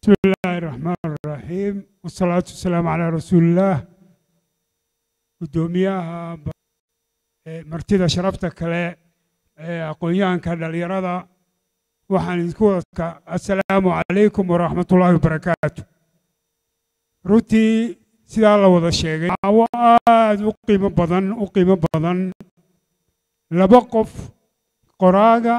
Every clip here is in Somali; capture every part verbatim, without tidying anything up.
بسم الله الرحمن الرحيم والصلاة والسلام على رسول الله قدوميها مرتدى شرفتك كلا أقويان كداليرada waxaan idinku wada assalaamu calaykum waraxmatullaahi wabarakaatu runtii sidaa la wada sheegay waa aad u qiimo badan u qiimo badan laba qof qoraaga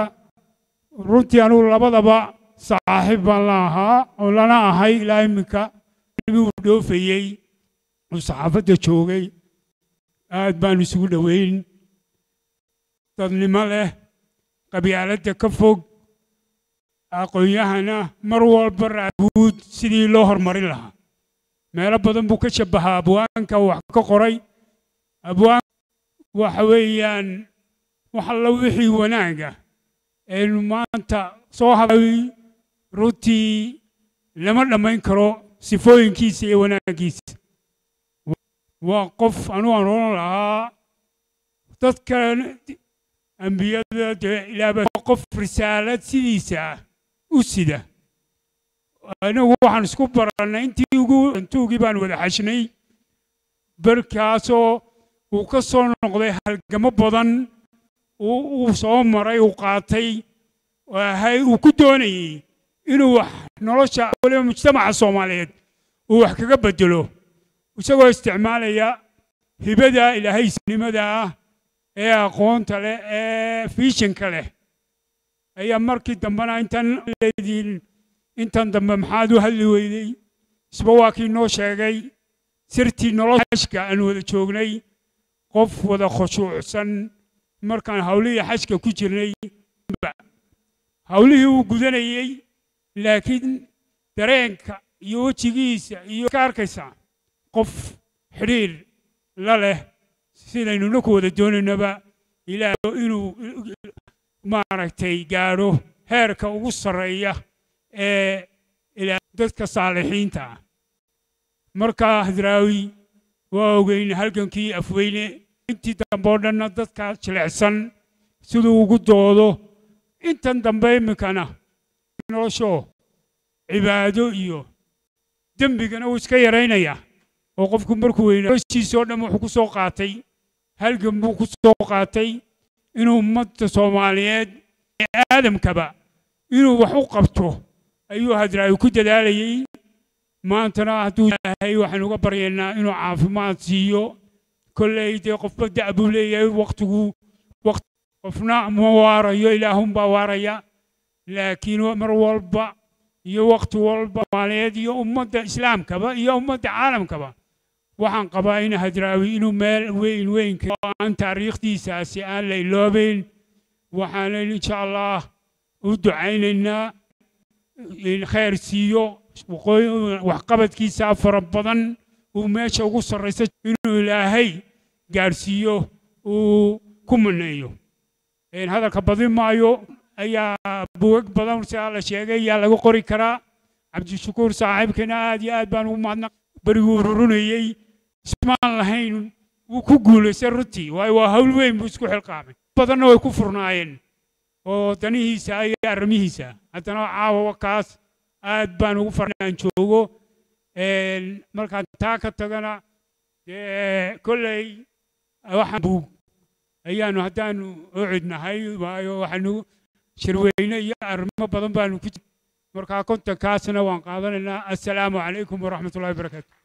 runtii anigu labadaba saaxiib baan la ahaa oo lana ahay ilaa iminka uu dhoofayey oo saxaafadda joogay aad baan isugu dhoweyn dadnimo leh qabyaaladda ka fog aqoonyahana mar walba raabuud sidii loo hormarin lahaa meelo badan buu ka shabahaa abwaanka wax ka qoray abwaan waxa weeyaan wax alla wixii wanaaga ee maanta soo hadlay runtii lama dhammayn karo sifooyinkiisa iyo wanaagiisa waa qof anu aan oran lahaa dadka ambiyada ilaaba qof risaalad sidiisa u sida anagu waxaan isku baranay intii ugu intuugii baan wada xashnay barkaasoo uu ka soo noqday halgamo badan uu soo maray uu qaatay wahay uu ku doonayay inuu wax nolosha waliba mujtamaca Soomaaliyeed uu wax kaga bedelo isagoo isticmaalaya hibada ilaahay sinimada ee aqoonta leh ee visionka leh ayaa markii dambana intan leedin intan dambe maxaad u hadli weyday isba waa kii noo sheegay sirtii noloshka aan wada joognay qof wada khushuucsan markaan hawlihii xajka ku jirnay hawlihii uu gudanayay laakiin dareenka iyo wajigiisa iyo ka arkaysa qof xiriir la leh sidaynu ku wada doonaynaba ilaahay inuu maaragtay gaaro heerka ugu sareeya ee ila dadka saalixiinta marka hadraawi waa ogeyn halgankii afweyne intii dambe oo dhan dadka jilicsan sidoo ugu doodo intan dambe imkana nolosho cibaado iyo dambigana uu iska yareynaya oo qofku markuu weynaayo dhan wuxuu ku soo qaatay halgan buu ku soo qaatay inuu ummadda Soomaaliyeed aadamkaba inuu wax u qabto ayuu hadraawi ku dadaalayay maantana hadduu yahay waxaan uga baryaynaa inuu caafimaad siiyo kolleeyde qofba da'bu leeyahay waqtigu waqti qofna ma waarayo ilaahum baa waaraya laakiin mar walba iyo waqti walba Soomaaliyeed iyo ummadda islaamkaba iyo ummadda caalamkaba waxaan qabaa in hadraawi inuu meel weyn weyn ka aan taariikhdiisaasi aan la iloobeyn waxaan insha Allah u ducaynaynaa in khayr siiyo wax qabadkiisa fara badan uu meesha ugu sareysa inuu ilaahay gaarsiiyo uu ku maneeyo in hadalka badin maayo ayaa buug badan sida la sheegay yaa lagu qori karaa cabdishakuur saaxiibkana aad iyo aad baan ugu mahadnaq barigu runayay ismaan lahayn uu ku guuleysay runtii waa hawl weyn buu isku xilqaamay badanna way ku furnaayeen oo danihiisa iyo arrimihiisa haddana caawa kaas aad baan ugu farnaan joogo een markaan taa ka tagana kolley waxaan buug ayaanu haddaanu u cidnahay waayo waxaanu shirweyne iyo arrimo badan baanu ku markaa kontankaasna waan qaadanaynaa assalaamu calaykum waraxmatullaahi wabarakaatu